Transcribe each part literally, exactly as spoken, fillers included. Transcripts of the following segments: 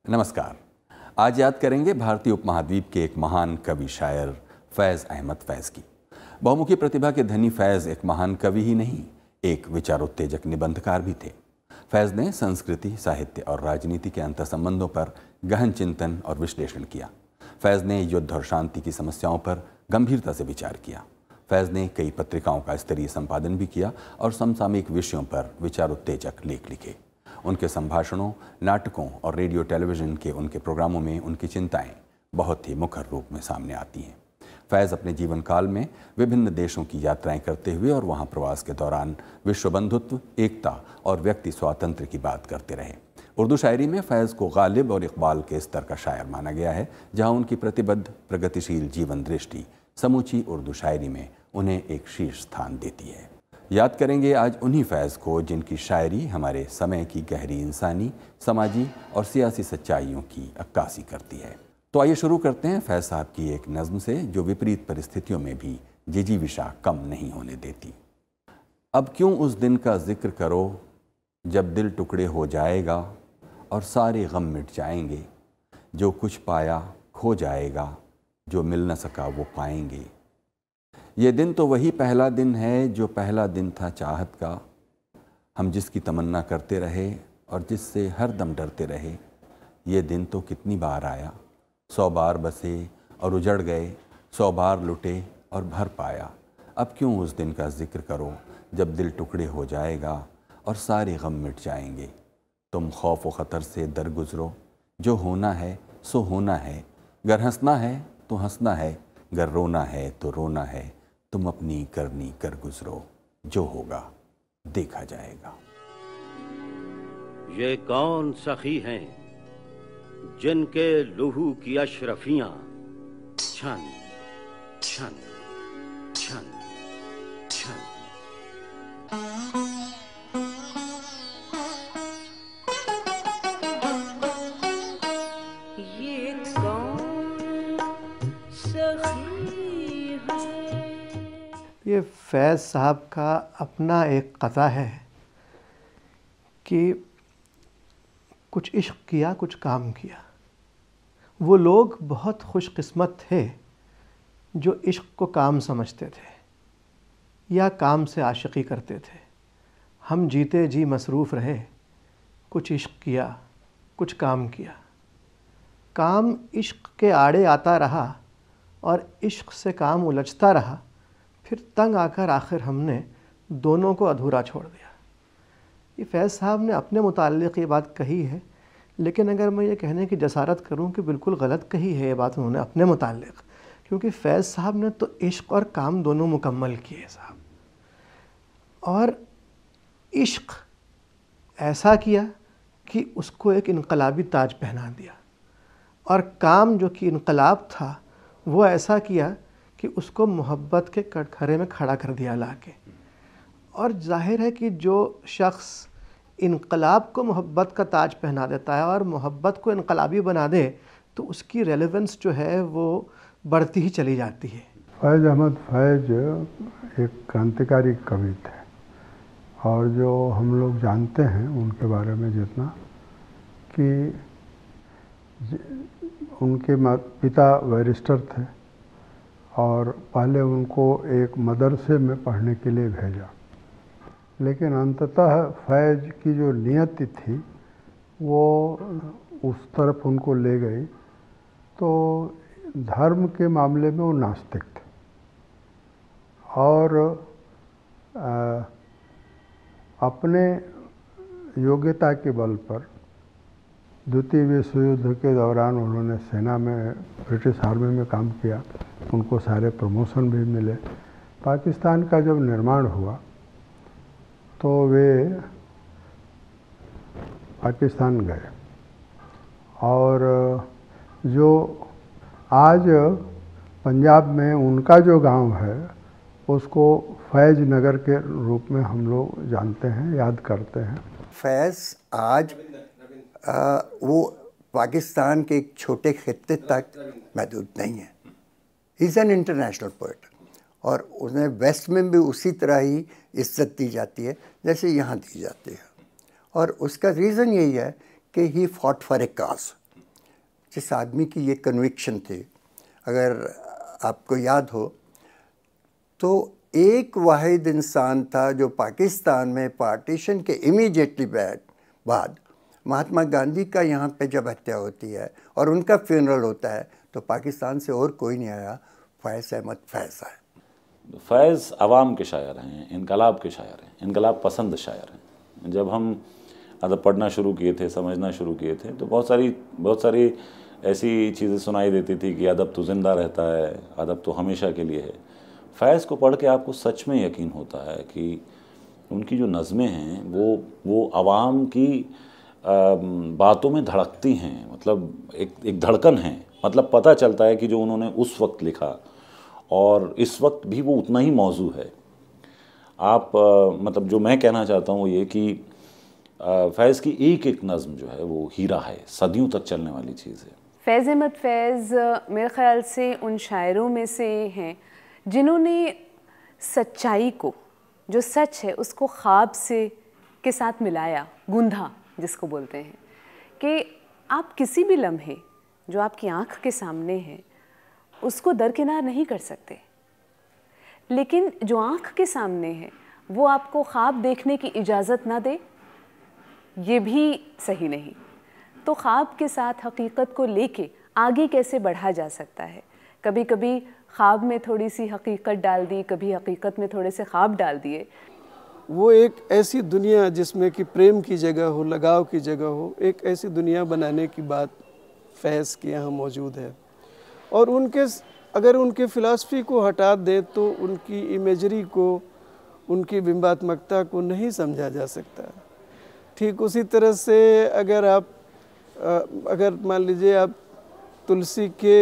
नमस्कार। आज याद करेंगे भारतीय उपमहाद्वीप के एक महान कवि शायर फैज़ अहमद फैज़ की। बहुमुखी प्रतिभा के धनी फैज़ एक महान कवि ही नहीं, एक विचारोत्तेजक निबंधकार भी थे। फैज़ ने संस्कृति, साहित्य और राजनीति के अंतर्संबंधों पर गहन चिंतन और विश्लेषण किया। फैज़ ने युद्ध और शांति की समस्याओं पर गंभीरता से विचार किया। फैज़ ने कई पत्रिकाओं का स्तरीय संपादन भी किया और समसामयिक विषयों पर विचारोत्तेजक लेख लिखे। उनके संभाषणों, नाटकों और रेडियो टेलीविज़न के उनके प्रोग्रामों में उनकी चिंताएं बहुत ही मुखर रूप में सामने आती हैं। फैज़ अपने जीवन काल में विभिन्न देशों की यात्राएं करते हुए और वहां प्रवास के दौरान विश्व बंधुत्व, एकता और व्यक्ति स्वातंत्र्य की बात करते रहे। उर्दू शायरी में फैज़ को गालिब और इकबाल के स्तर का शायर माना गया है, जहां उनकी प्रतिबद्ध प्रगतिशील जीवन दृष्टि समूची उर्दू शायरी में उन्हें एक शीर्ष स्थान देती है। याद करेंगे आज उन्हीं फैज़ को जिनकी शायरी हमारे समय की गहरी इंसानी, समाजी और सियासी सच्चाइयों की अक्कासी करती है। तो आइए शुरू करते हैं फैज़ साहब की एक नज़्म से, जो विपरीत परिस्थितियों में भी जिजीविशा कम नहीं होने देती। अब क्यों उस दिन का जिक्र करो जब दिल टुकड़े हो जाएगा और सारे गम मिट जाएंगे। जो कुछ पाया खो जाएगा, जो मिल न सका वो पाएंगे। ये दिन तो वही पहला दिन है जो पहला दिन था चाहत का, हम जिसकी तमन्ना करते रहे और जिससे हर दम डरते रहे। ये दिन तो कितनी बार आया, सौ बार बसे और उजड़ गए, सौ बार लुटे और भर पाया। अब क्यों उस दिन का जिक्र करो जब दिल टुकड़े हो जाएगा और सारे गम मिट जाएंगे। तुम खौफ व ख़तर से दर गुज़रो, जो होना है सो होना है। गर हंसना है तो हंसना है, गर रोना है तो रोना है। तुम अपनी करनी कर गुजरो, जो होगा देखा जाएगा। ये कौन सखी हैं जिनके लहू की अशरफियां छन छन छन छन। ये कौन सखी है। ये फैज़ साहब का अपना एक क़ज़ा है कि कुछ इश्क किया, कुछ काम किया। वो लोग बहुत खुशकिस्मत थे जो इश्क को काम समझते थे या काम से आशिकी करते थे। हम जीते जी मसरूफ़ रहे, कुछ इश्क किया, कुछ काम किया। काम इश्क के आड़े आता रहा और इश्क से काम उलझता रहा। फिर तंग आकर आखिर हमने दोनों को अधूरा छोड़ दिया। ये फैज़ साहब ने अपने मुताल्लिक़ ये बात कही है, लेकिन अगर मैं ये कहने की जसारत करूं कि बिल्कुल गलत कही है ये बात उन्होंने अपने मुताल्लिक़, क्योंकि फैज़ साहब ने तो इश्क और काम दोनों मुकम्मल किए साहब। और इश्क ऐसा किया कि उसको एक इनकलाबी ताज पहना दिया, और काम जो कि इनकलाब था वो ऐसा किया कि उसको मोहब्बत के कटघरे में खड़ा कर दिया लाके। और जाहिर है कि जो शख्स इनकलाब को मोहब्बत का ताज पहना देता है और मोहब्बत को इनकलाबी बना दे, तो उसकी रेलेवेंस जो है वो बढ़ती ही चली जाती है। फैज़ अहमद फैज़ एक क्रांतिकारी कवि थे, और जो हम लोग जानते हैं उनके बारे में जितना कि उनके पिता बैरिस्टर थे और पहले उनको एक मदरसे में पढ़ने के लिए भेजा, लेकिन अंततः फैज़ की जो नियति थी वो उस तरफ उनको ले गई। तो धर्म के मामले में वो नास्तिक थे और आ, अपने योग्यता के बल पर द्वितीय विश्व युद्ध के दौरान उन्होंने सेना में, ब्रिटिश आर्मी में काम किया। उनको सारे प्रमोशन भी मिले। पाकिस्तान का जब निर्माण हुआ तो वे पाकिस्तान गए, और जो आज पंजाब में उनका जो गांव है उसको फैज़ नगर के रूप में हम लोग जानते हैं, याद करते हैं। फैज़ आज आ, वो पाकिस्तान के एक छोटे खित्ते तक महदूद नहीं है। He is an international poet, और उन्हें वेस्ट में भी उसी तरह ही इज्जत दी जाती है जैसे यहाँ दी जाती है। और उसका रीज़न यही है कि ही फॉट फॉर ए काज। जिस आदमी की ये कन्विक्शन थी, अगर आपको याद हो तो एक वाहिद इंसान था जो पाकिस्तान में पार्टीशन के इमीडिएटली बाद बाद महात्मा गांधी का यहाँ पे जब हत्या होती है और उनका फ्यूनरल होता है तो पाकिस्तान से और कोई नहीं आया, फैज़ अहमद फैज़ आए। फैज़ अवाम के शायर हैं, इनकलाब के शायर हैं, इनकलाब पसंद शायर हैं। जब हम अदब पढ़ना शुरू किए थे, समझना शुरू किए थे, तो बहुत सारी बहुत सारी ऐसी चीज़ें सुनाई देती थी कि अदब तो ज़िंदा रहता है, अदब तो हमेशा के लिए है। फैज़ को पढ़ के आपको सच में यकीन होता है कि उनकी जो नज़में हैं वो वो आवाम की आ, बातों में धड़कती हैं, मतलब एक एक धड़कन है। मतलब पता चलता है कि जो उन्होंने उस वक्त लिखा और इस वक्त भी वो उतना ही मौजू है। आप आ, मतलब जो मैं कहना चाहता हूँ वो ये कि फैज़ की एक एक नज़म जो है वो हीरा है, सदियों तक चलने वाली चीज़ है। फैज़ अहमद फैज़ मेरे ख़्याल से उन शायरों में से हैं जिन्होंने सच्चाई को, जो सच है उसको ख्वाब से के साथ मिलाया, गूंधा जिसको बोलते हैं, कि आप किसी भी लम्हे जो आपकी आँख के सामने है उसको दरकिनार नहीं कर सकते, लेकिन जो आँख के सामने है वो आपको ख्वाब देखने की इजाज़त ना दे, ये भी सही नहीं। तो ख्वाब के साथ हकीकत को लेके आगे कैसे बढ़ा जा सकता है। कभी कभी ख्वाब में थोड़ी सी हकीकत डाल दी, कभी हकीकत में थोड़े से ख्वाब डाल दिए। वो एक ऐसी दुनिया जिसमें कि प्रेम की जगह हो, लगाव की जगह हो, एक ऐसी दुनिया बनाने की बात फैज़ के यहाँ मौजूद है। और उनके अगर उनके फ़िलासफ़ी को हटा दें तो उनकी इमेजरी को, उनकी बिंबात्मकता को नहीं समझा जा सकता। ठीक उसी तरह से अगर आप अगर मान लीजिए आप तुलसी के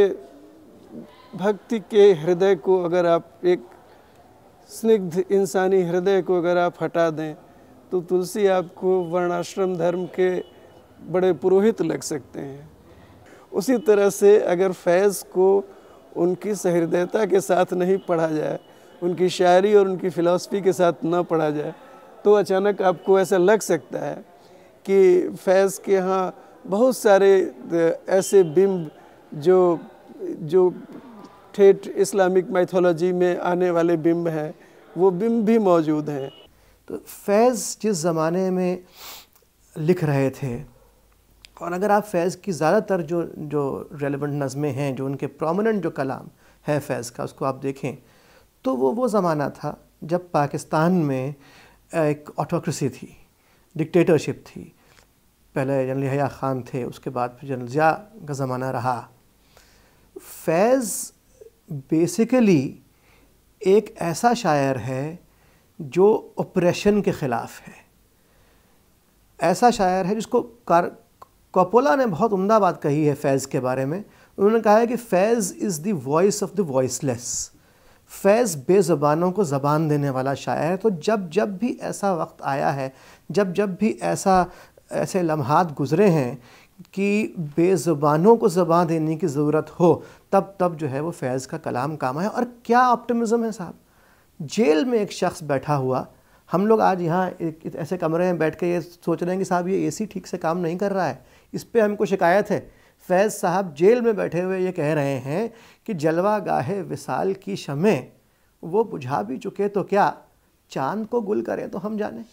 भक्ति के हृदय को, अगर आप एक स्निग्ध इंसानी हृदय को अगर आप हटा दें तो तुलसी आपको वर्णाश्रम धर्म के बड़े पुरोहित लग सकते हैं। उसी तरह से अगर फैज़ को उनकी सहृदयता के साथ नहीं पढ़ा जाए, उनकी शायरी और उनकी फ़िलासफ़ी के साथ ना पढ़ा जाए, तो अचानक आपको ऐसा लग सकता है कि फैज़ के यहाँ बहुत सारे ऐसे बिंब जो जो ठेठ इस्लामिक माइथोलॉजी में आने वाले बिंब हैं, वो बिंब भी मौजूद हैं। तो फैज़ जिस ज़माने में लिख रहे थे, और अगर आप फैज़ की ज़्यादातर जो जो रेलेवेंट नज़में हैं, जो उनके प्रोमिनेंट जो कलाम है फैज़ का, उसको आप देखें तो वो वो ज़माना था जब पाकिस्तान में एक ऑटोक्रेसी थी, डिक्टेटरशिप थी। पहले जनरल यहया ख़ान थे, उसके बाद फिर जनरल ज़िया का ज़माना रहा। फैज़ बेसिकली एक ऐसा शायर है जो ऑपरेशन के ख़िलाफ़ है, ऐसा शायर है जिसको कोपोला ने बहुत उम्दा बात कही है फैज़ के बारे में। उन्होंने कहा है कि Faiz is the voice of the voiceless. Faiz बेज़बानों को ज़बान देने वाला शायर है। तो जब जब भी ऐसा वक्त आया है, जब जब भी ऐसा ऐसे लम्हात गुज़रे हैं कि बेज़बानों को ज़बान देने की ज़रूरत हो, तब तब जो है वो फैज़ का कलाम काम है। और क्या ऑप्टिमिज़म है साहब। जेल में एक शख्स बैठा हुआ, हम लोग आज यहाँ एक ऐसे कमरे में बैठ के ये सोच रहे हैं कि साहब ये एसी ठीक से काम नहीं कर रहा है, इस पे हमको शिकायत है। फैज़ साहब जेल में बैठे हुए ये कह रहे हैं कि जलवा गाहे विसाल की शमें वो बुझा भी चुके तो क्या, चांद को गुल करें तो हम जाने।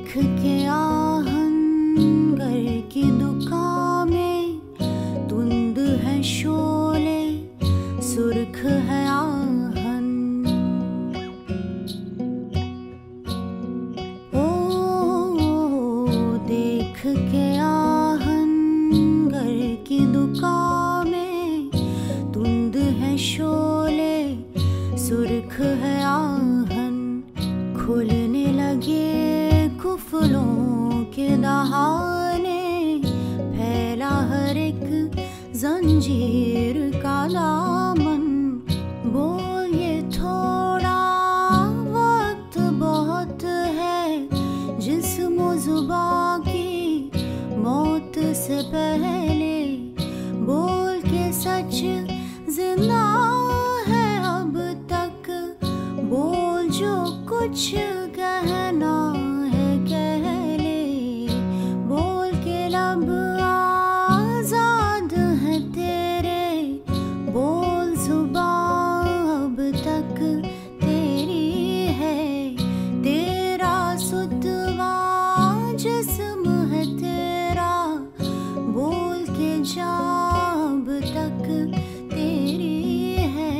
देख के आहंगर की दुकान में धुंध है शोले सुर्ख है आहन। ओ देख के आहंगर की दुकान में धुंध है शोले सुर्ख है आहन। खुलने लगे कुफलों के दहाने फैला हर एक जंजीर का दामन। बोल ये थोड़ा वक्त बहुत है जिस्म जुबां की मौत से पहले। बोल के सच जिंदा है अब तक। बोल जो कुछ कहना है कह ले। बोल के लब आजाद है तेरे। बोल जुबां अब तक तेरी है। तेरा सुतवा जिस्म है तेरा। बोल के जा अब तक तेरी है।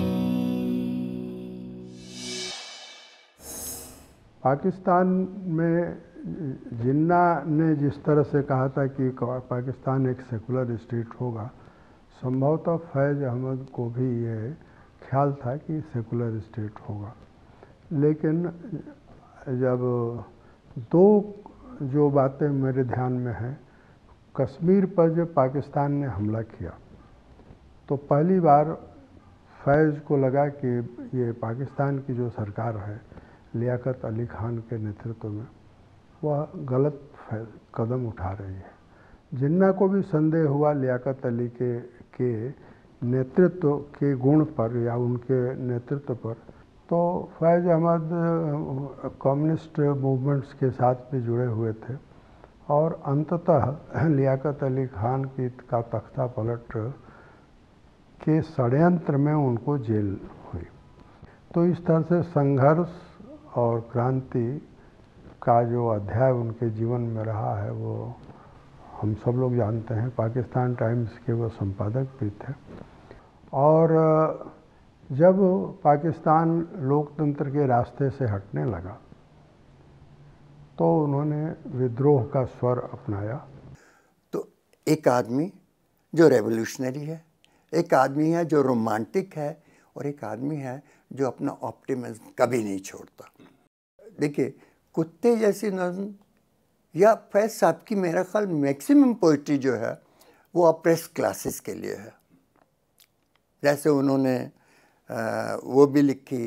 पाकिस्तान में जिन्ना ने जिस तरह से कहा था कि पाकिस्तान एक सेकुलर स्टेट होगा, संभवतः फैज़ अहमद को भी ये ख्याल था कि सेकुलर स्टेट होगा। लेकिन जब दो जो बातें मेरे ध्यान में हैं, कश्मीर पर जब पाकिस्तान ने हमला किया तो पहली बार फैज़ को लगा कि ये पाकिस्तान की जो सरकार है लियाकत अली खान के नेतृत्व में, वह गलत कदम उठा रही है। जिन्ना को भी संदेह हुआ लियाकत अली के के नेतृत्व के गुण पर या उनके नेतृत्व पर। तो फैज़ अहमद कम्युनिस्ट मूवमेंट्स के साथ भी जुड़े हुए थे और अंततः लियाकत अली खान की का तख्ता पलट के षड्यंत्र में उनको जेल हुई। तो इस तरह से संघर्ष और क्रांति का जो अध्याय उनके जीवन में रहा है वो हम सब लोग जानते हैं। पाकिस्तान टाइम्स के वो संपादक भी थे। और जब पाकिस्तान लोकतंत्र के रास्ते से हटने लगा तो उन्होंने विद्रोह का स्वर अपनाया। तो एक आदमी जो रेवोल्यूशनरी है, एक आदमी है जो रोमांटिक है, और एक आदमी है जो अपना ऑप्टिमिज्म कभी नहीं छोड़ता। देखिए, कुत्ते जैसी नज़्म या फैज़ साहब की मेरा ख्याल मैक्सिमम पोइट्री जो है वो अप्रेस क्लासेस के लिए है। जैसे उन्होंने आ, वो भी लिखी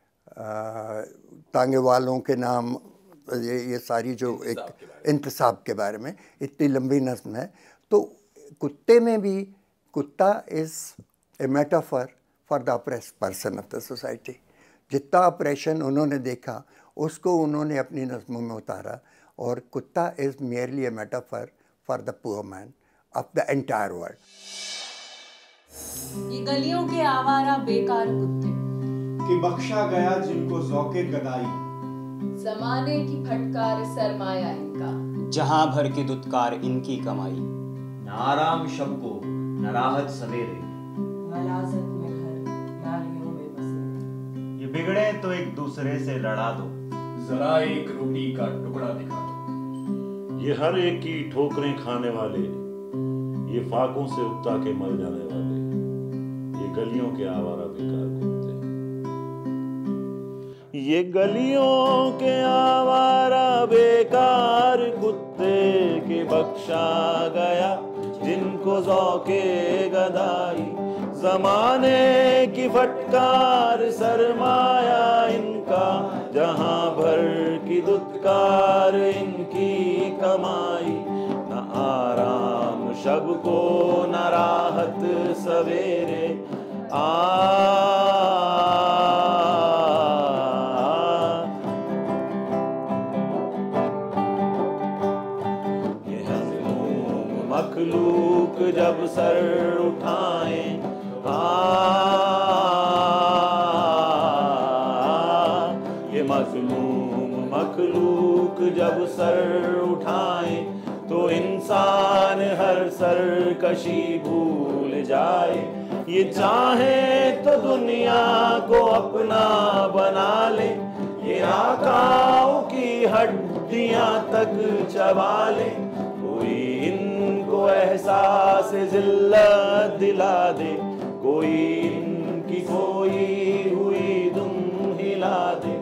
तांगे वालों के नाम, ये ये सारी जो एक इंतसाब के बारे में इतनी लंबी नज़्म है। तो कुत्ते में भी कुत्ता is a metaphor for the oppress person of the society. जितना ऑपरेशन उन्होंने देखा उसको उन्होंने अपनी नज़्मों में उतारा, और कुत्ता is merely a metaphor for the poor man of the entire world. ये गलियों के आवारा बेकार कुत्ते कि बख्शा गया जिनको ज़ौक़े गदाई। ज़माने की फटकार सरमाया इनका, जहां भर के दुत्कार इनकी कमाई। न आराम शब को न राहत सवेरे, गलाज़त में घर नालियों में बसे। ये बिगड़े तो एक दूसरे से लड़ा दो, जरा एक रोटी का टुकड़ा दिखा दो। ये हर एक की ठोकरें खाने वाले, ये फाकों से उगता के मर जाने वाले, ये गलियों के आवारा बेकार कुत्ते। ये गलियों के आवारा बेकार कुत्ते के बख्शा गया जिनको ज़ौक़े गदाई। ज़माने की फटकार सरमाया इनका, जहां भर की दुत्कार इनकी कमाई। न आराम शब को न राहत सवेरे, आ ये हज़लूम मखलूक जब सर उठाएं, आ ये मज़लूम मखलूक जब सर उठाए तो इंसान हर सरकशी भूल जाए। ये चाहे तो दुनिया को अपना बना ले, ये आकाओं की हड्डियां तक चबा ले, कोई इनको एहसास जिल्लत दिला दे, कोई इनकी कोई हुई दुम हिला दे।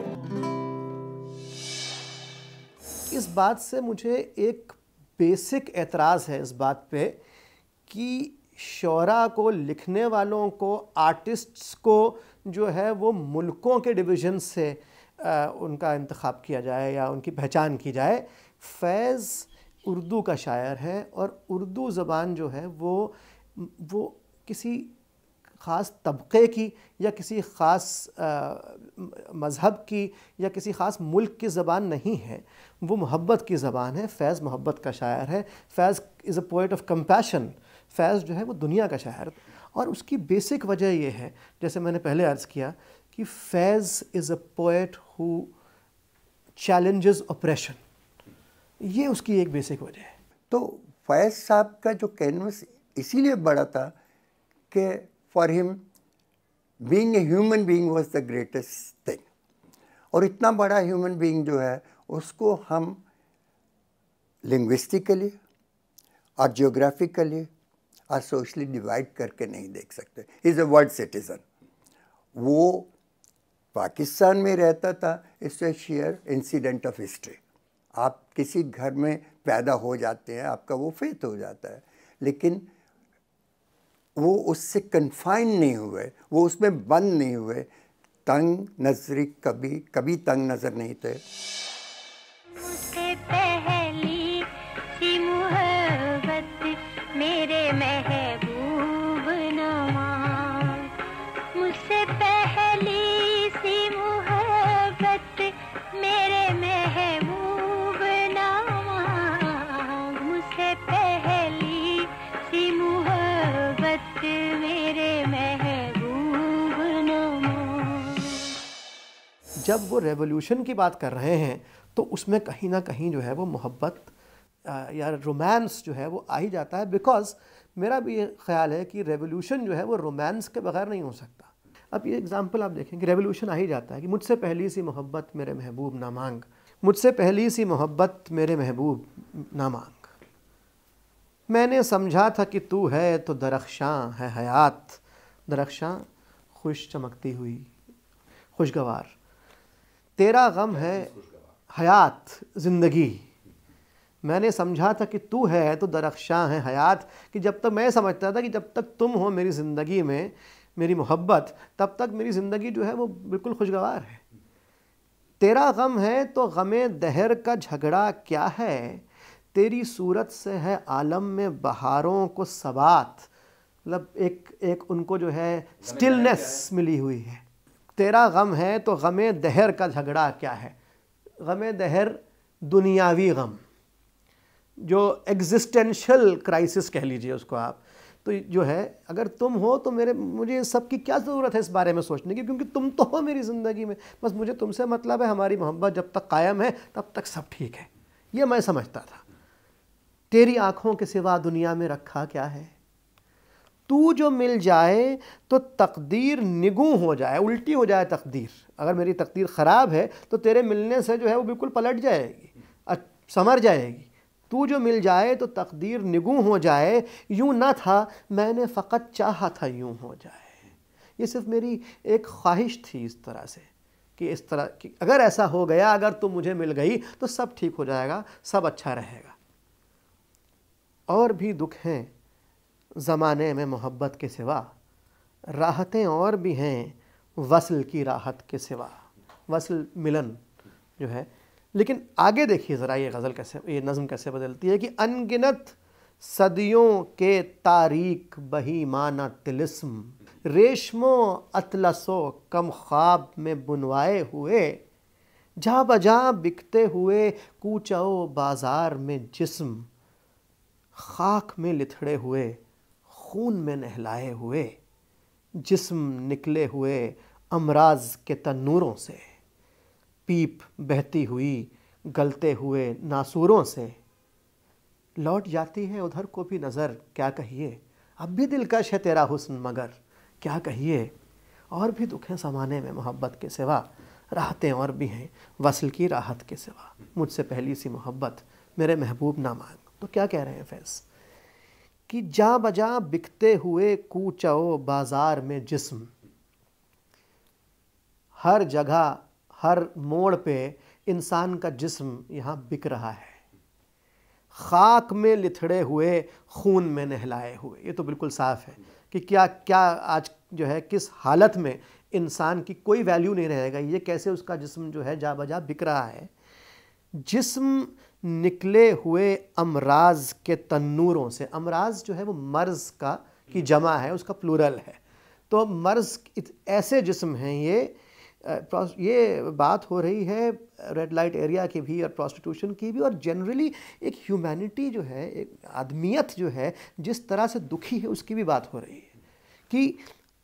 इस बात से मुझे एक बेसिक एतराज़ है इस बात पे कि शोरा को, लिखने वालों को, आर्टिस्ट्स को जो है वो मुल्कों के डिवीज़न से आ, उनका इंतखाब किया जाए या उनकी पहचान की जाए। फैज़ उर्दू का शायर है और उर्दू ज़बान जो है वो वो किसी ख़ास तबक़े की या किसी ख़ास मज़हब की या किसी ख़ास मुल्क की ज़बान नहीं है, वो मोहब्बत की ज़बान है। फैज़ मोहब्बत का शायर है। Faiz is a poet of compassion. Faiz जो है वो दुनिया का शायर, और उसकी बेसिक वजह ये है, जैसे मैंने पहले अर्ज़ किया, कि Faiz is a poet who challenges operation. ये उसकी एक बेसिक वजह है। तो फैज़ साहब का जो कैनवस इसीलिए बड़ा था कि for him being a human being was the greatest thing, और इतना बड़ा ह्यूमन बीइंग जो है उसको हम लिंग्विस्टिकली और जियोग्राफिकली और सोशली डिवाइड करके नहीं देख सकते। Is a world citizen. वो पाकिस्तान में रहता था, it's a share incident of history. आप किसी घर में पैदा हो जाते हैं, आपका वो फेथ हो जाता है, लेकिन वो उससे कन्फाइन नहीं हुए, वो उसमें बंद नहीं हुए। तंग नजरी कभी कभी तंग नज़र नहीं थे। मुझसे पहली सी मुहब्बत मेरे महबूब नवाज़, मुझसे पहली सी मुहब्बत मेरे महबूब नवाज़, मुझसे पहली सी मुहब्बत मेरे महबूब नवाज़। जब वो रेवोल्यूशन की बात कर रहे हैं तो उसमें कहीं ना कहीं जो है वो मोहब्बत या रोमांस जो है वो आ ही जाता है, बिकॉज मेरा भी ये ख्याल है कि रेवोल्यूशन जो है वो रोमांस के बगैर नहीं हो सकता। अब ये एग्जांपल आप देखें कि रेवोल्यूशन आ ही जाता है कि मुझसे पहली सी मोहब्बत मेरे महबूब ना मांग, मुझसे पहली सी मोहब्बत मेरे महबूब ना मांग, मैंने समझा था कि तू है तो दरख्शां है हयात, दरख्शां खुश चमकती हुई खुशगवार, तेरा गम है हयात ज़िंदगी, मैंने समझा था कि तू है तो दरख्शां है हयात, कि जब तक मैं समझता था कि जब तक तुम हो मेरी ज़िंदगी में, मेरी मोहब्बत, तब तक मेरी ज़िंदगी जो है वो बिल्कुल खुशगवार है। तेरा गम है तो गमे दहर का झगड़ा क्या है, तेरी सूरत से है आलम में बहारों को सबात, मतलब एक एक उनको जो है स्टिलनेस मिली हुई है। तेरा गम है तो गमे दहर का झगड़ा क्या है, गमे दहर दुनियावी गम, जो एग्जिस्टेंशियल क्राइसिस कह लीजिए उसको आप, तो जो है अगर तुम हो तो मेरे मुझे सब की क्या ज़रूरत है इस बारे में सोचने की, क्योंकि तुम तो हो मेरी ज़िंदगी में, बस मुझे तुमसे मतलब है, हमारी मोहब्बत जब तक कायम है तब तक सब ठीक है। ये मैं समझता था। तेरी आँखों के सिवा दुनिया में रखा क्या है, तू जो मिल जाए तो तकदीर निगूं हो जाए, उल्टी हो जाए तकदीर। अगर मेरी तकदीर ख़राब है तो तेरे मिलने से जो है वो बिल्कुल पलट जाएगी, संवर जाएगी। तू जो मिल जाए तो तकदीर निगूं हो जाए, यूं ना था मैंने फ़कत चाहा था यूं हो जाए। ये सिर्फ मेरी एक ख्वाहिश थी इस तरह से, कि इस तरह कि अगर ऐसा हो गया, अगर तू मुझे मिल गई तो सब ठीक हो जाएगा, सब अच्छा रहेगा। और भी दुख हैं ज़माने में मोहब्बत के सिवा, राहतें और भी हैं वस्ल की राहत के सिवा, वस्ल मिलन जो है। लेकिन आगे देखिए ज़रा ये गज़ल कैसे, ये नज़म कैसे बदलती है कि अनगिनत सदियों के तारीक बहीमाना तिलिस्म, रेशमो अतलसो कम ख्वाब में बुनवाए हुए, जा बजा बिकते हुए कूचो बाज़ार में जिस्म, खाक में लिथड़े हुए खून में नहलाए हुए, जिस्म निकले हुए अमराज के तन्नूरों से, पीप बहती हुई गलते हुए नासूरों से, लौट जाती है उधर को भी नज़र क्या कहिए, अब भी दिलकश है तेरा हुस्न मगर क्या कहिए, और भी दुख हैं ज़माने में मोहब्बत के सिवा, राहतें और भी हैं वसल की राहत के सिवा, मुझसे पहली सी मोहब्बत मेरे महबूब ना मांग। तो क्या कह रहे हैं फैज़ कि जा बजा बिकते हुए कूचो बाज़ार में जिस्म, हर जगह हर मोड़ पे इंसान का जिस्म यहाँ बिक रहा है, खाक में लिथड़े हुए खून में नहलाए हुए। ये तो बिल्कुल साफ़ है कि क्या क्या आज जो है किस हालत में इंसान की कोई वैल्यू नहीं रहेगा, ये कैसे उसका जिस्म जो है जा बजा बिक रहा है। जिस्म निकले हुए अमराज के तन्नूरों से, अमराज जो है वो मर्ज़ का की जमा है, उसका प्लूरल है। तो मर्ज़ ऐसे जिस्म हैं ये ये बात हो रही है रेड लाइट एरिया की भी और प्रोस्टिट्यूशन की भी, और जनरली एक ह्यूमैनिटी जो है, एक आदमियत जो है जिस तरह से दुखी है उसकी भी बात हो रही है कि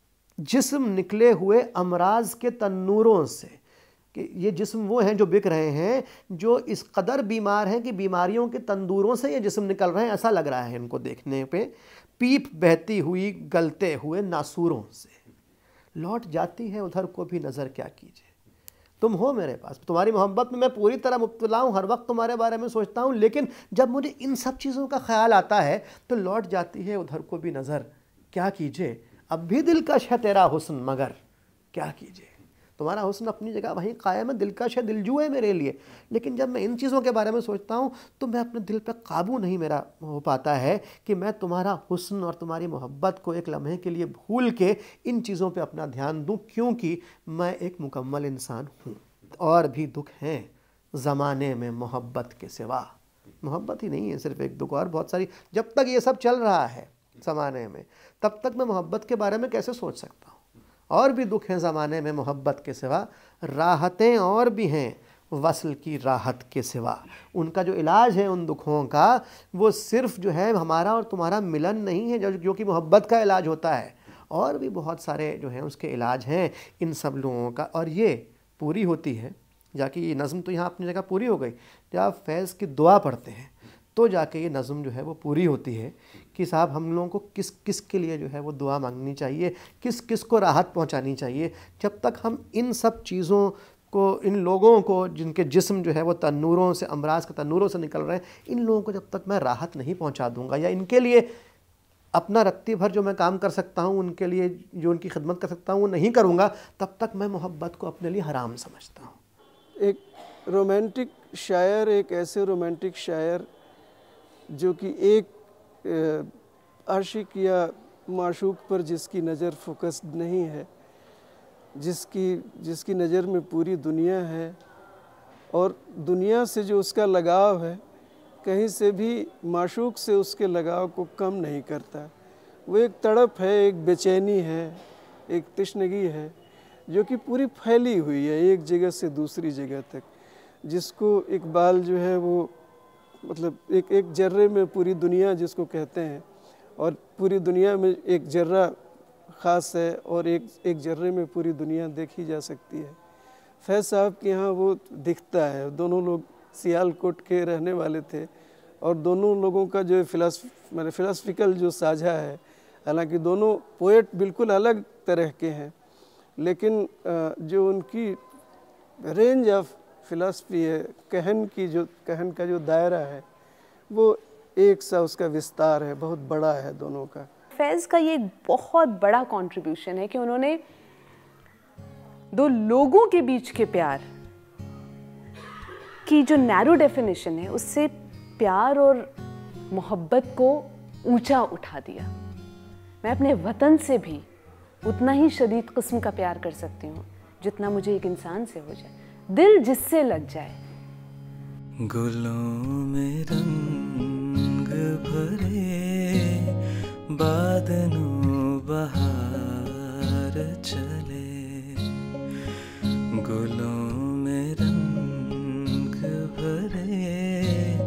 जिस्म निकले हुए अमराज के तन्नूरों से, कि ये जिस्म वो हैं जो बिक रहे हैं, जो इस कदर बीमार हैं कि बीमारियों के तंदूरों से ये जिस्म निकल रहे हैं, ऐसा लग रहा है इनको देखने पे। पीप बहती हुई गलते हुए नासूरों से, लौट जाती है उधर को भी नज़र क्या कीजिए। तुम हो मेरे पास, तुम्हारी मोहब्बत में मैं पूरी तरह मुब्तला हूँ, हर वक्त तुम्हारे बारे में सोचता हूँ, लेकिन जब मुझे इन सब चीज़ों का ख्याल आता है तो लौट जाती है उधर को भी नज़र क्या कीजिए, अब भी दिलकश है तेरा हुस्न मगर क्या कीजिए। तुम्हारा हुस्न अपनी जगह वहीं कायम है, दिलकश है, दिलजू है मेरे लिए, लेकिन जब मैं इन चीज़ों के बारे में सोचता हूँ तो मैं अपने दिल पर काबू नहीं मेरा हो पाता है कि मैं तुम्हारा हुस्न और तुम्हारी मोहब्बत को एक लम्हे के लिए भूल के इन चीज़ों पे अपना ध्यान दूँ, क्योंकि मैं एक मुकम्मल इंसान हूँ। और भी दुख हैं ज़माने में मोहब्बत के सिवा, मोहब्बत ही नहीं है सिर्फ एक दुख, और बहुत सारी, जब तक ये सब चल रहा है ज़माने में तब तक मैं मोहब्बत के बारे में कैसे सोच सकता हूँ। और भी दुख हैं ज़माने में मोहब्बत के सिवा, राहतें और भी हैं वसल की राहत के सिवा। उनका जो इलाज है उन दुखों का, वो सिर्फ जो है हमारा और तुम्हारा मिलन नहीं है, जो जो कि मोहब्बत का इलाज होता है, और भी बहुत सारे जो हैं उसके इलाज हैं इन सब लोगों का। और ये पूरी होती है जाके, ये नज़म तो यहाँ अपनी जगह पूरी हो गई, जब आप फैज़ की दुआ पढ़ते हैं तो जाके ये नज़म जो है वो पूरी होती है कि साहब हम लोगों को किस किस के लिए जो है वो दुआ मांगनी चाहिए, किस किस को राहत पहुंचानी चाहिए। जब तक हम इन सब चीज़ों को, इन लोगों को जिनके जिस्म जो है वो तन्नूरों से, अमराज के तन्नूरों से निकल रहे हैं, इन लोगों को जब तक मैं राहत नहीं पहुंचा दूंगा, या इनके लिए अपना रत्ती भर जो मैं काम कर सकता हूँ, उनके लिए जो उनकी खिदमत कर सकता हूँ वो नहीं करूँगा, तब तक मैं मोहब्बत को अपने लिए हराम समझता हूँ। एक रोमांटिक शायर, एक ऐसे रोमांटिक शायर जो कि एक आशिक या माशूक पर जिसकी नज़र फोकस्ड नहीं है, जिसकी जिसकी नज़र में पूरी दुनिया है, और दुनिया से जो उसका लगाव है कहीं से भी माशूक से उसके लगाव को कम नहीं करता। वो एक तड़प है, एक बेचैनी है, एक तश्नगी है जो कि पूरी फैली हुई है एक जगह से दूसरी जगह तक, जिसको इकबाल जो है वो मतलब एक एक जर्रे में पूरी दुनिया जिसको कहते हैं, और पूरी दुनिया में एक जर्रा ख़ास है और एक एक जर्रे में पूरी दुनिया देखी जा सकती है। फैज़ साहब के यहाँ वो दिखता है। दोनों लोग सियालकोट के रहने वाले थे और दोनों लोगों का जो फिलासफ मैंने फिलासफिकल जो साझा है, हालांकि दोनों पोएट बिल्कुल अलग तरह के हैं, लेकिन जो उनकी रेंज ऑफ फिलासफी है, कहन की जो कहन का जो दायरा है वो एक सा उसका विस्तार है, बहुत बड़ा है दोनों का। फैज़ का ये बहुत बड़ा कंट्रीब्यूशन है कि उन्होंने दो लोगों के बीच के प्यार की जो नैरो डेफिनेशन है उससे प्यार और मोहब्बत को ऊंचा उठा दिया। मैं अपने वतन से भी उतना ही शदीद किस्म का प्यार कर सकती हूँ जितना मुझे एक इंसान से हो जाए, दिल जिससे लग जाए। गुलों में रंग भरे बादलों बहार चले, गुलों में रंग भरे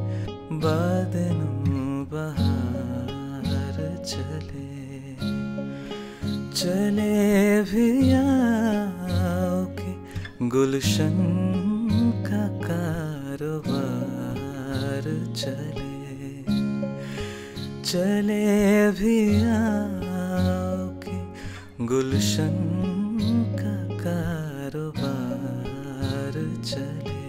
बादलों बहार चले, चले भी आओ के गुलशन का कारोबार चले, चले भी आओ के गुलशन का कारोबार चले,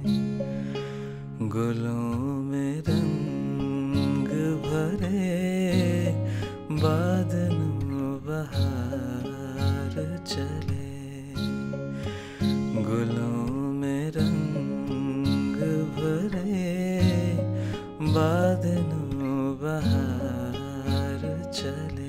गुलों में रंग भरे बादलों बहार चले, गुलों में रंग भरे बादलों बहार चले।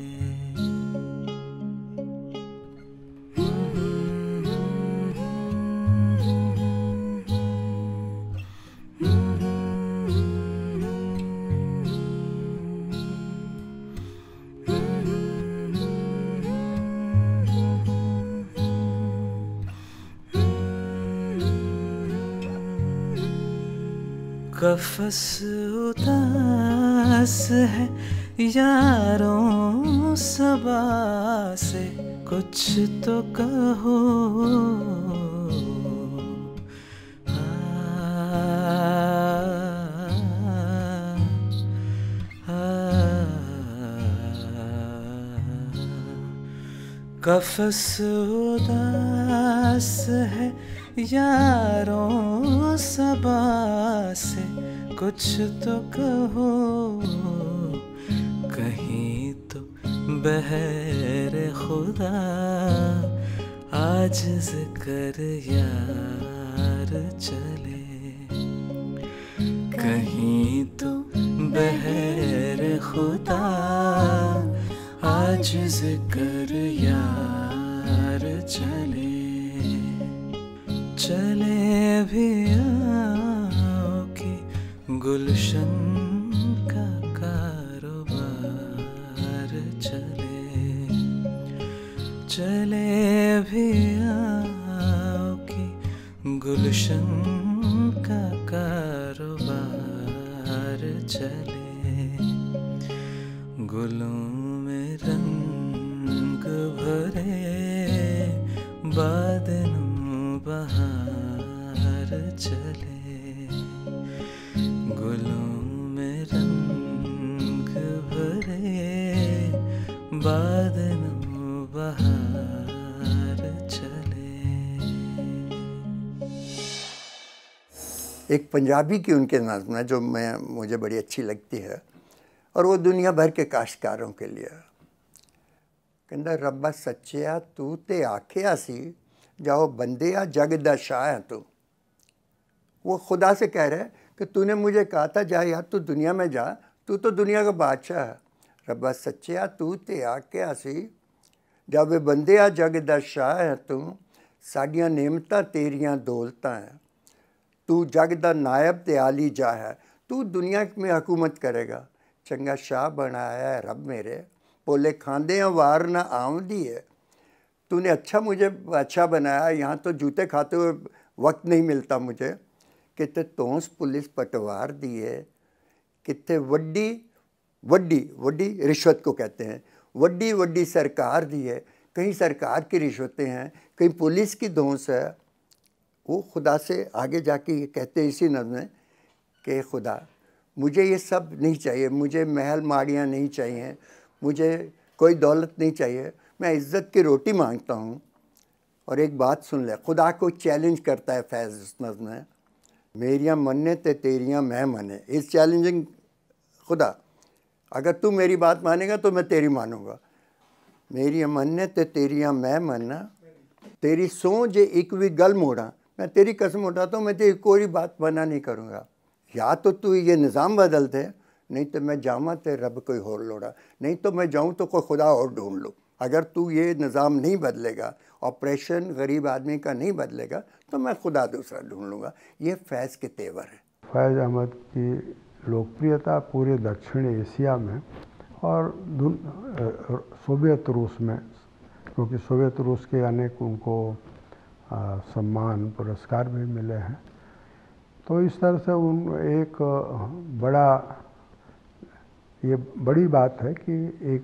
कफस उदास है यारों सबा से, कुछ तो कहो आ, आ, कफस उदास है यारों सबा से, कुछ तो कहो, कहीं तो बहर खुदा आज जिक्र यार चले, कहीं तो बहर खुदा आज जिक्र यार चले, चले भी आओ कि गुलशन का कारोबार चले, चले भी आओ कि गुलशन का कारोबार चले, गुलों में रंग भरे बादलों बहार चले, गुलों में रंग भरे बादलों बहार चले। एक पंजाबी की उनके नज़्म है जो मैं मुझे बड़ी अच्छी लगती है, और वो दुनिया भर के काश्तकारों के लिए। कहता रब्बा सच्चिया तू ते आखिया सी जाओ बंदिया जग दा शाह है तू। वो खुदा से कह रहे कि तूने मुझे कहा था जा यार तू दुनिया में जा, तू तो दुनिया का बादशाह है। रब्बा सच्चिया तू ते आखिया सी जब बंदिया जग दा शाह है तू, साडियां नेमतां तेरियां दौलतां है, तू जग दा नायब ते आली जा है, तू दुनिया में हुकूमत करेगा। चंगा शाह बनाया है रब मेरे, बोले खांदे वार ना आमदी है, तूने अच्छा मुझे अच्छा बनाया, यहाँ तो जूते खाते हुए वक्त नहीं मिलता मुझे। कितने तोंस पुलिस पटवार दी है, कितने वड्डी वड्डी वड्डी रिश्वत को कहते हैं, वड्डी वड्डी सरकार दी है, कहीं सरकार की रिश्वतें हैं, कहीं पुलिस की धौंस है। वो खुदा से आगे जाके ये कहते हैं इसी नज़्म में कि खुदा मुझे ये सब नहीं चाहिए, मुझे महल माड़ियाँ नहीं चाहिए, मुझे कोई दौलत नहीं चाहिए, मैं इज़्ज़त की रोटी मांगता हूँ। और एक बात सुन ले, खुदा को चैलेंज करता है फैज़ इस नज़्म में, मेरियां मन्ने ते तेरियां मैं मने। इस चैलेंजिंग खुदा, अगर तू मेरी बात मानेगा तो मैं तेरी मानूंगा। मेरियां मन्ने ते तेरियां मैं मन्ना, तेरी सौ जे एक भी गल मोड़ा, मैं तेरी कसम उठाता हूँ मैं तेरी कोई बात मना नहीं करूँगा। या तो तू ये निज़ाम बदल दे, नहीं तो मैं जामा ते रब कोई और लोड़ा, नहीं तो मैं जाऊँ तो कोई खुदा और ढूंढ लूँ। अगर तू ये निज़ाम नहीं बदलेगा, ऑपरेशन गरीब आदमी का नहीं बदलेगा, तो मैं खुदा दूसरा ढूंढ लूँगा। ये फैज़ के तेवर है। फैज़ अहमद की लोकप्रियता पूरे दक्षिण एशिया में और सोवियत रूस में, क्योंकि सोवियत रूस के अनेक उनको आ, सम्मान पुरस्कार भी मिले हैं, तो इस तरह से उन एक बड़ा ये बड़ी बात है कि एक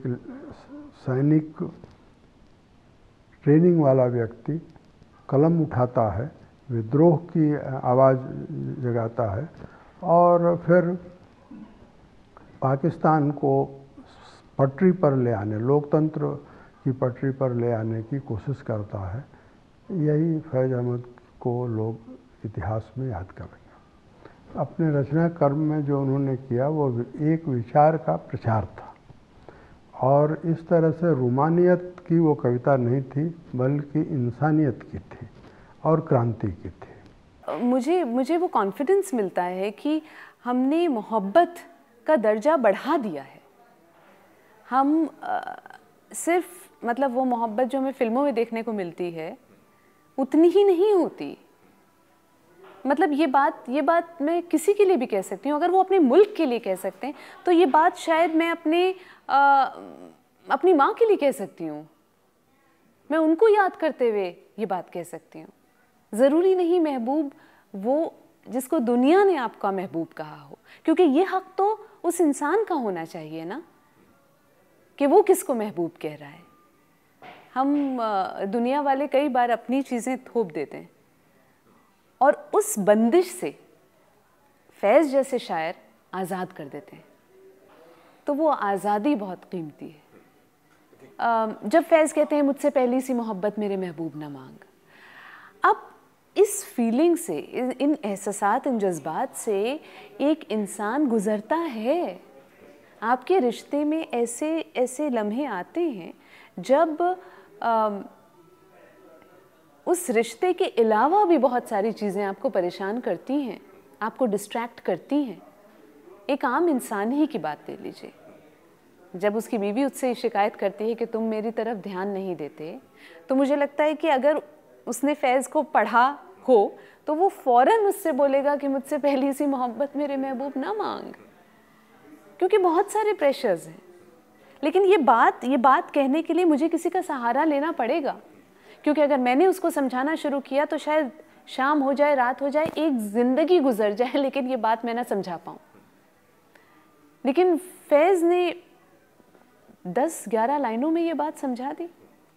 सैनिक ट्रेनिंग वाला व्यक्ति कलम उठाता है विद्रोह की आवाज़ जगाता है और फिर पाकिस्तान को पटरी पर ले आने, लोकतंत्र की पटरी पर ले आने की कोशिश करता है। यही फैज़ अहमद को लोग इतिहास में याद करेंगे। अपने रचना कर्म में जो उन्होंने किया वो एक विचार का प्रचार था और इस तरह से रूमानियत की वो कविता नहीं थी बल्कि इंसानियत की थी और क्रांति की थी। मुझे मुझे वो कॉन्फिडेंस मिलता है कि हमने मोहब्बत का दर्जा बढ़ा दिया है। हम आ, सिर्फ मतलब वो मोहब्बत जो हमें फिल्मों में देखने को मिलती है उतनी ही नहीं होती। मतलब ये बात ये बात मैं किसी के लिए भी कह सकती हूँ। अगर वो अपने मुल्क के लिए कह सकते हैं तो ये बात शायद मैं अपने आ, अपनी माँ के लिए कह सकती हूँ। मैं उनको याद करते हुए ये बात कह सकती हूँ। ज़रूरी नहीं महबूब वो जिसको दुनिया ने आपका महबूब कहा हो, क्योंकि ये हक तो उस इंसान का होना चाहिए ना कि वो किसको महबूब कह रहा है। हम दुनिया वाले कई बार अपनी चीज़ें थोप देते हैं और उस बंदिश से फैज़ जैसे शायर आज़ाद कर देते हैं। तो वो आज़ादी बहुत कीमती है। जब फैज़ कहते हैं मुझसे पहली सी मोहब्बत मेरे महबूब ना मांग, अब इस फीलिंग से, इन एहसासात, इन जज्बात से एक इंसान गुज़रता है। आपके रिश्ते में ऐसे ऐसे लम्हे आते हैं जब आ, उस रिश्ते के अलावा भी बहुत सारी चीज़ें आपको परेशान करती हैं, आपको डिस्ट्रैक्ट करती हैं। एक आम इंसान ही की बात ले लीजिए, जब उसकी बीवी उससे शिकायत करती है कि तुम मेरी तरफ ध्यान नहीं देते, तो मुझे लगता है कि अगर उसने फैज़ को पढ़ा हो तो वो फ़ौरन उससे बोलेगा कि मुझसे पहली सी मोहब्बत मेरे महबूब ना मांग, क्योंकि बहुत सारे प्रेशर्स हैं। लेकिन ये बात ये बात कहने के लिए मुझे किसी का सहारा लेना पड़ेगा, क्योंकि अगर मैंने उसको समझाना शुरू किया तो शायद शाम हो जाए, रात हो जाए, एक ज़िंदगी गुजर जाए, लेकिन ये बात मैं ना समझा पाऊँ। लेकिन फैज़ ने दस ग्यारह लाइनों में ये बात समझा दी।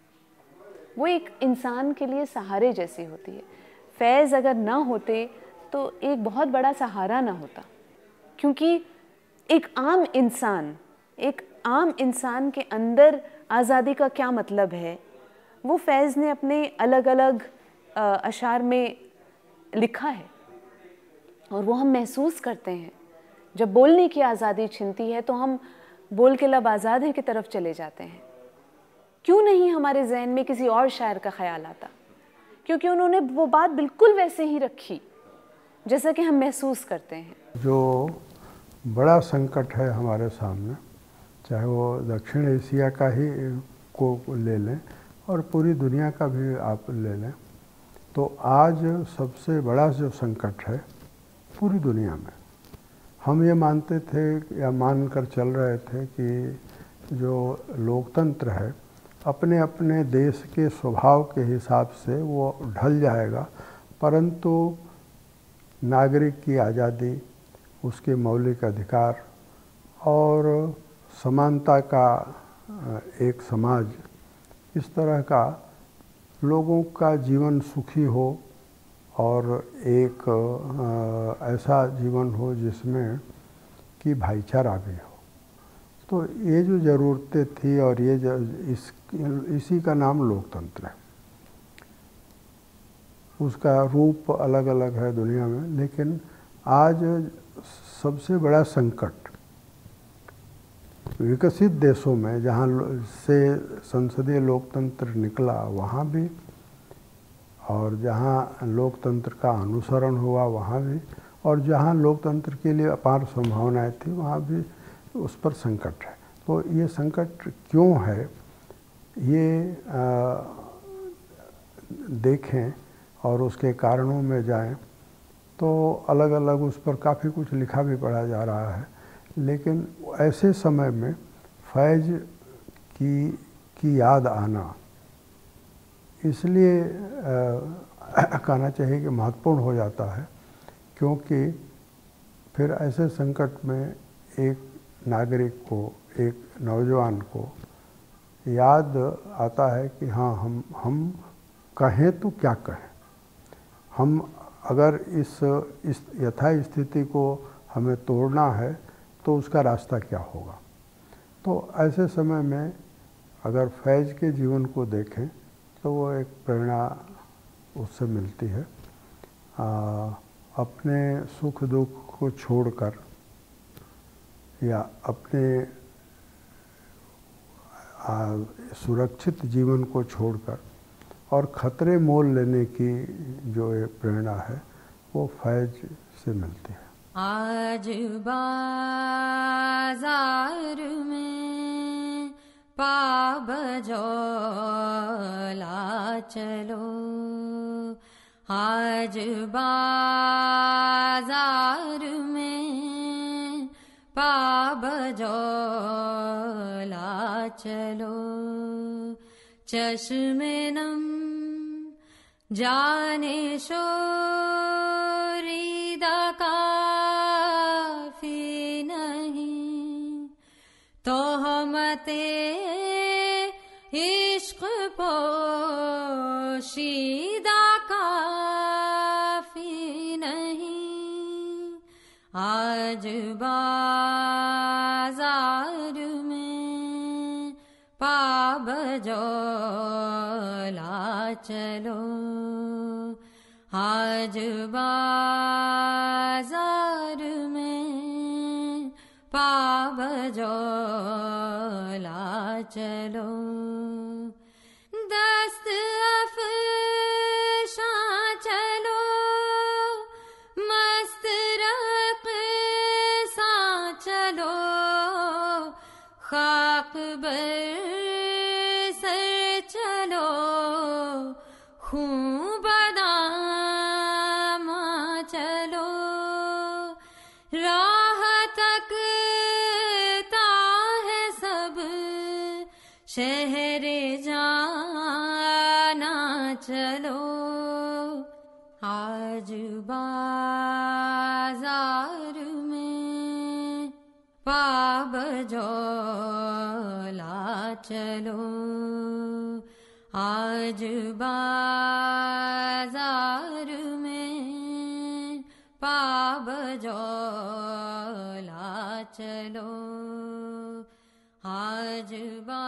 वो एक इंसान के लिए सहारे जैसी होती है। फैज़ अगर ना होते तो एक बहुत बड़ा सहारा ना होता, क्योंकि एक आम इंसान एक आम इंसान के अंदर आज़ादी का क्या मतलब है वो फैज़ ने अपने अलग अलग अशार में लिखा है और वो हम महसूस करते हैं। जब बोलने की आज़ादी छिनती है तो हम बोल के लब आज़ाद है की तरफ चले जाते हैं। क्यों नहीं हमारे जहन में किसी और शायर का ख्याल आता, क्योंकि उन्होंने वो बात बिल्कुल वैसे ही रखी जैसा कि हम महसूस करते हैं। जो बड़ा संकट है हमारे सामने, चाहे वो दक्षिण एशिया का ही को ले लें और पूरी दुनिया का भी आप ले लें, तो आज सबसे बड़ा जो संकट है पूरी दुनिया में, हम ये मानते थे या मानकर चल रहे थे कि जो लोकतंत्र है अपने अपने देश के स्वभाव के हिसाब से वो ढल जाएगा, परंतु नागरिक की आज़ादी, उसके मौलिक अधिकार और समानता का एक समाज, इस तरह का लोगों का जीवन सुखी हो और एक ऐसा जीवन हो जिसमें कि भाईचारा भी हो। तो ये जो ज़रूरतें थी और ये जो इस इसी का नाम लोकतंत्र है। उसका रूप अलग अलग है दुनिया में, लेकिन आज सबसे बड़ा संकट विकसित देशों में जहाँ से संसदीय लोकतंत्र निकला वहाँ भी, और जहाँ लोकतंत्र का अनुसरण हुआ वहाँ भी, और जहाँ लोकतंत्र के लिए अपार संभावनाएं थी वहाँ भी उस पर संकट है। तो ये संकट क्यों है ये आ, देखें और उसके कारणों में जाएं तो अलग अलग उस पर काफ़ी कुछ लिखा भी पढ़ा जा रहा है। लेकिन ऐसे समय में फैज़ की की याद आना इसलिए कहना चाहिए कि महत्वपूर्ण हो जाता है, क्योंकि फिर ऐसे संकट में एक नागरिक को, एक नौजवान को याद आता है कि हाँ हम हम कहें तो क्या कहें, हम अगर इस इस यथास्थिति को हमें तोड़ना है तो उसका रास्ता क्या होगा। तो ऐसे समय में अगर फैज़ के जीवन को देखें तो वो एक प्रेरणा उससे मिलती है। आ, अपने सुख दुख को छोड़कर या अपने आ, सुरक्षित जीवन को छोड़कर और खतरे मोल लेने की जो एक प्रेरणा है वो फैज़ से मिलती है। आज बाजार में पाबजोला चलो, आज बाजार में पाबजोला चलो, चश्मे नम जाने शोरीदा काफी नहीं, तो हमते इश्क पोशीदा काफी नहीं। आज बाजार में पाबजोला चलो, आज बाजार में पाबजोला चलो, दस्त अफ़शां चलो, मस्त रक़्सां चलो, खाक बर सर चलो, खूं बदामा चलो, राह तकता है सब शहरे जाना चलो, आज बाजार में पाबजोला चलो, आज बाजार में पाबजोला चलो, आज